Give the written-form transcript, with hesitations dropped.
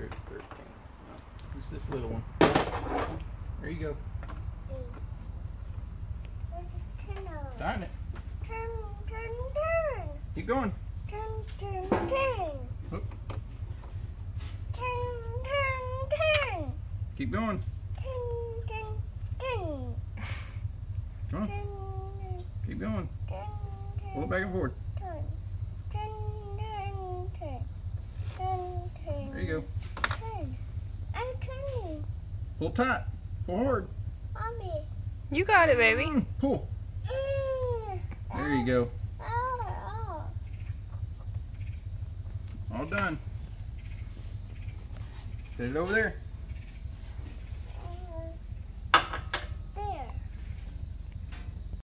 sure it's 13. No, it's this little one. There you go. Darn it. Turn. Keep going. Turn. Oop. Turn. Keep going. Turn. Come on. Keep going. Pull it back and forth. Turn. There you go. Turn. I'm turning. Pull tight. Pull hard. Mommy. You got it, baby. Pull. There you go. All done. Set it over there.